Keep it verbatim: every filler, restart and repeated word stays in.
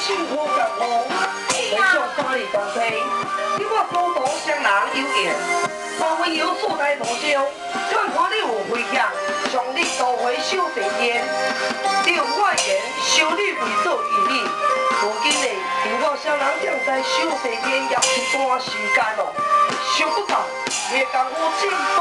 幸福感悟，非常法律公平。你我高度相人有缘，三位有所在途中，看看你有回响，上你都会修地天。你用我言修理为做义理，如今呢，凭我小人正在修地天也一段时间咯，想不到，越讲我真。